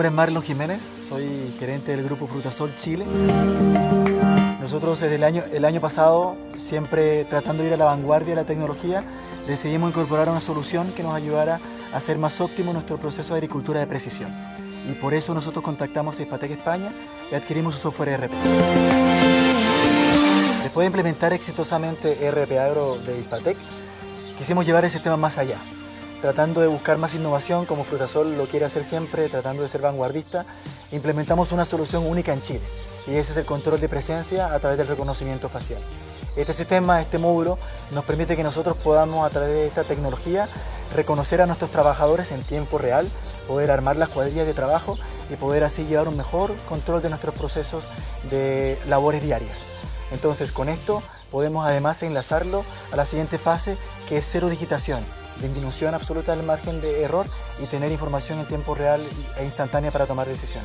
nombre es Marlon Jiménez, soy gerente del grupo Frutasol Chile. Nosotros desde el año pasado, siempre tratando de ir a la vanguardia de la tecnología, decidimos incorporar una solución que nos ayudara a hacer más óptimo nuestro proceso de agricultura de precisión. Y por eso nosotros contactamos a Hispatec España y adquirimos su software ERP. Después de implementar exitosamente ERP Agro de Hispatec, quisimos llevar el sistema más allá, tratando de buscar más innovación, como Frutasol lo quiere hacer siempre, tratando de ser vanguardista. Implementamos una solución única en Chile, y ese es el control de presencia a través del reconocimiento facial. Este sistema, este módulo, nos permite que nosotros podamos, a través de esta tecnología, reconocer a nuestros trabajadores en tiempo real, poder armar las cuadrillas de trabajo y poder así llevar un mejor control de nuestros procesos de labores diarias. Entonces, con esto podemos además enlazarlo a la siguiente fase, que es cero digitación, disminución absoluta del margen de error y tener información en tiempo real e instantánea para tomar decisiones.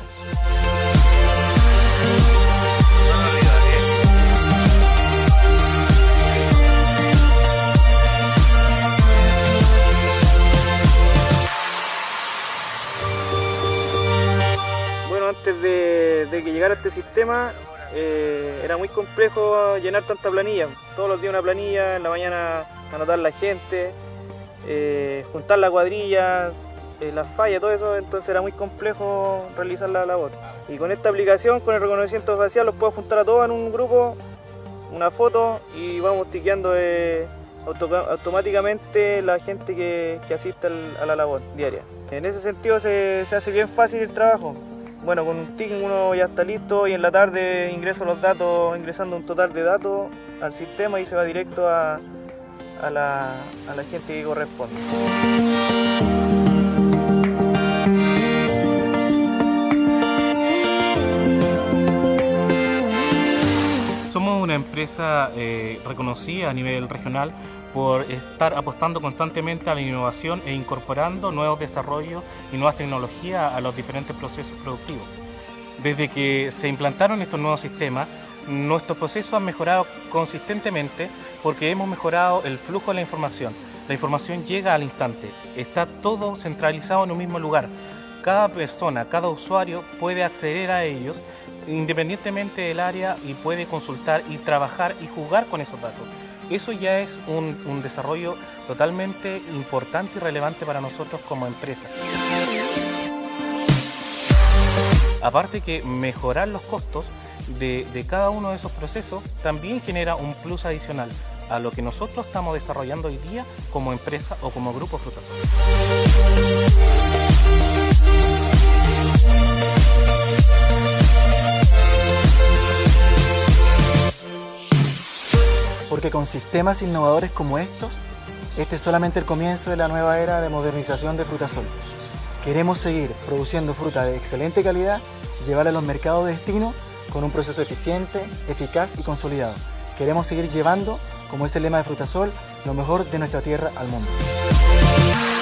Bueno, antes de que llegara este sistema, era muy complejo llenar tanta planilla. Todos los días una planilla, en la mañana anotar la gente, juntar la cuadrilla, las fallas, todo eso, entonces era muy complejo realizar la labor. Y con esta aplicación, con el reconocimiento facial, los puedo juntar a todos en un grupo, una foto, y vamos tiqueando automáticamente la gente que asiste a la labor diaria. En ese sentido se hace bien fácil el trabajo. Bueno, con un tick uno ya está listo y en la tarde ingreso los datos, ingresando un total de datos al sistema, y se va directo a la gente que corresponde. Somos una empresa reconocida a nivel regional por estar apostando constantemente a la innovación e incorporando nuevos desarrollos y nuevas tecnologías a los diferentes procesos productivos. Desde que se implantaron estos nuevos sistemas, nuestros procesos han mejorado consistentemente porque hemos mejorado el flujo de la información. La información llega al instante, está todo centralizado en un mismo lugar. Cada persona, cada usuario puede acceder a ellos independientemente del área y puede consultar y trabajar y jugar con esos datos. Eso ya es un desarrollo totalmente importante y relevante para nosotros como empresa. Aparte que mejorar los costos de cada uno de esos procesos también genera un plus adicional a lo que nosotros estamos desarrollando hoy día como empresa o como grupo Frutasol. Porque con sistemas innovadores como estos, este es solamente el comienzo de la nueva era de modernización de Frutasol. Queremos seguir produciendo fruta de excelente calidad y llevarla a los mercados de destino con un proceso eficiente, eficaz y consolidado. Queremos seguir llevando, como es el lema de Frutasol, lo mejor de nuestra tierra al mundo.